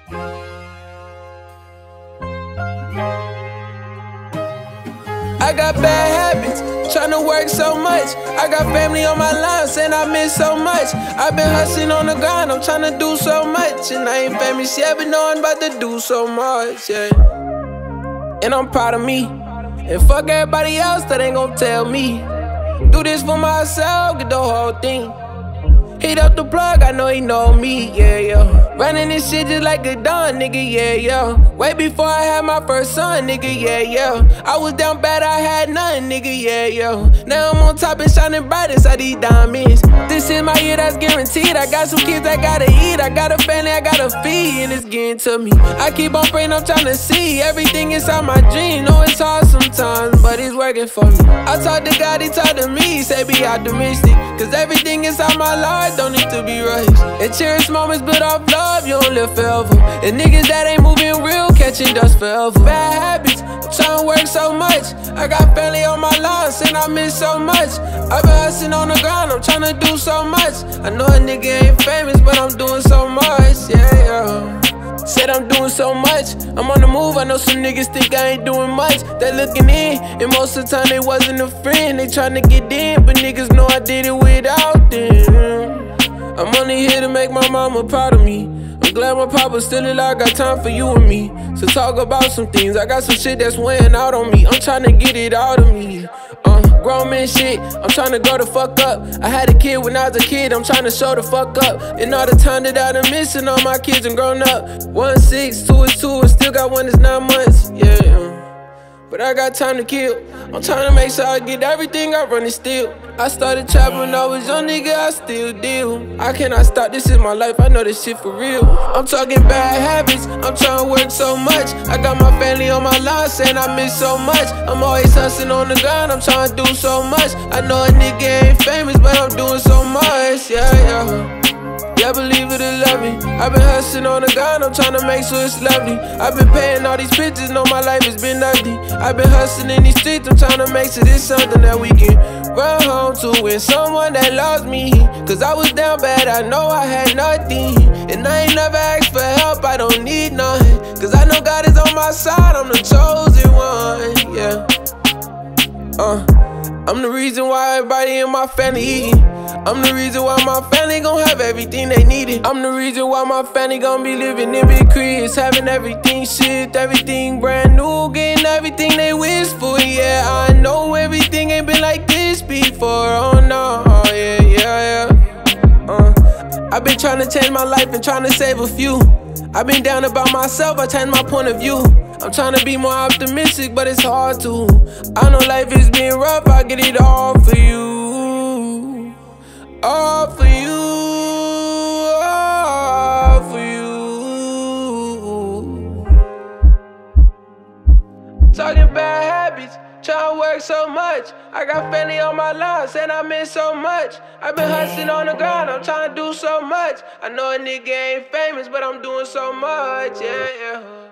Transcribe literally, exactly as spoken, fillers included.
I got bad habits, tryna work so much. I got family on my line saying I miss so much. I've been hustling on the grind, I'm tryna do so much. And I ain't famous yet, but know I'm about to do so much, yeah. And I'm proud of me. And fuck everybody else that ain't gon' tell me. Do this for myself, get the whole thing. Hit up the plug, I know he know me, yeah, yeah. Running this shit just like a Don, nigga, yeah, yeah. Way before I had my first son, nigga, yeah, yeah. I was down bad, I had nothing, nigga, yeah, yeah. Now I'm on top and shining bright inside these diamonds. This is my year, that's guaranteed. I got some kids I gotta eat, I got a family I gotta feed, and it's getting to me. I keep on praying, I'm trying to see everything inside my dream. Know it's hard sometimes, but it's working for me. I talk to God, he talk to me, he say be optimistic, cause everything inside my life don't need to be rushed. And cherish moments built off love, you don't live forever. And niggas that ain't moving real, catching dust forever. Bad habits, I'm trying to work so much. I got family on my line, saying I miss so much. I've been hustling on the ground, I'm trying to do so much. I know a nigga ain't famous, but I'm doing so much, yeah, yeah. Said I'm doing so much, I'm on the move. I know some niggas think I ain't doing much. They looking in, and most of the time they wasn't a friend. They tryna get in, but niggas know I did it without them. I'm only here to make my mama proud of me. I'm glad my papa's still alive, got time for you and me. So talk about some things, I got some shit that's weighing out on me. I'm tryna get it out of me. Uh, grown man shit, I'm tryna grow the fuck up. I had a kid when I was a kid, I'm tryna show the fuck up. And all the time that I done missing all my kids and grown up. One six, two is two, and still got one that's nine months, yeah. But I got time to kill. I'm trying to make sure I get everything I run it still. I started trapping when I was young, nigga, I still deal. I cannot stop, this is my life, I know this shit for real. I'm talking bad habits, I'm trying to work so much. I got my family on my line saying I miss so much. I'm always hustling on the ground, I'm trying to do so much. I know a nigga ain't famous, but I'm doing so much, yeah, yeah. Yeah, believe it or love me. I've been hustling on the ground, I'm trying to make sure it's lovely. I've been paying all these pictures, know my life has been ugly. I've been hustling in these streets, I'm trying to make sure this something that we can run home to with someone that loves me. Cause I was down bad, I know I had nothing. And I ain't never asked for help, I don't need nothing. Cause I know God is on my side, I'm the chosen one, yeah. Uh, I'm the reason why everybody in my family eating. I'm the reason why my family gon' have everything they needed. I'm the reason why my family gon' be living in big cribs, having everything shipped, everything brand new, getting everything they wish for. Yeah, I know everything ain't been like this before. Oh no, oh yeah, yeah, yeah. Uh, I've been trying to change my life and trying to save a few. I've been down about myself, I changed my point of view. I'm trying to be more optimistic, but it's hard to. I know life is being rough, I get it all for you. All for you, all for you. Talking bad habits, trying to work so much. I got family on my line, saying I miss so much. I've been hustling on the ground, I'm trying to do so much. I know a nigga ain't famous, but I'm doing so much, yeah, yeah.